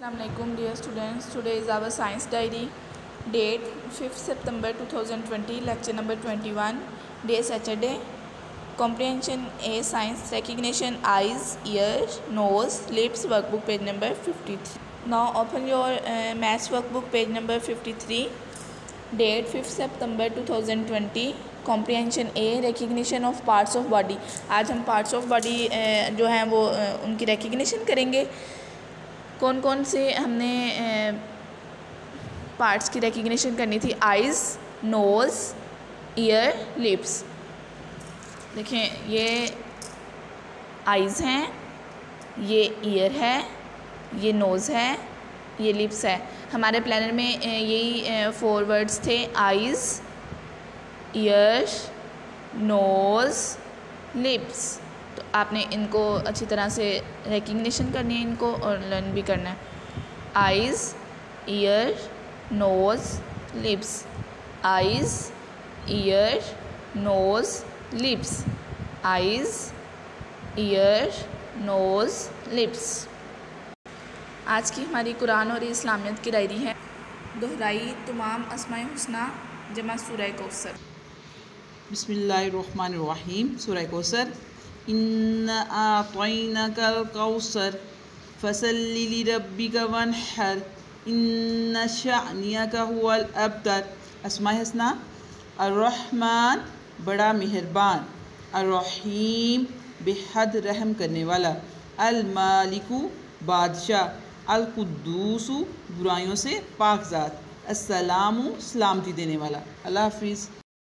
Assalamualaikum dear students. Today is our science diary. Date 5th September 2020. Lecture number 21. Day Saturday. Comprehension A Science. Recognition eyes, ears, nose, lips. Workbook page number 53. Now open your maths workbook page number 53. Date 5th September 2020. Comprehension A recognition of parts of body. आज हम parts of body जो हैं वो उनकी recognition करेंगे। कौन कौन से हमने पार्ट्स की रिकग्निशन करनी थी? Eyes, nose, ear, lips. देखें, ये आइज़ हैं, ये ईयर है, ये नोज़ है, ये लिप्स है। हमारे प्लानर में यही 4 वर्ड्स थे: आइज़, ईयर्स, नोज़, लिप्स। तो आपने इनको अच्छी तरह से रिकग्निशन करनी है इनको और लर्न भी करना है। Eyes, ear, nose, lips. Eyes, ear, nose, lips. Eyes, ear, nose, lips. आज की हमारी कुरान और इस्लामियत की डायरी है। दोहराई तमाम अस्माए हुस्ना जमा सूरह कौसर। बिस्मिल्लाहिर्रहमानिर्रहीम। सूरह कौसर। इन्ना आतैनाकल कौसर फसल्लि लिरब्बिका वन्हर इन्ना शानियका हुवल अब्तर। अस्माए हुस्ना। अर्रहमान बड़ा मेहरबान, अर्रहीम बेहद रहम करने वाला, अल मालिकु बादशाह, अल कुद्दूसु बुराइयों से पाक ज़ात, अस्सलामु सलामती देने वाला। अल्लाह हाफिज़।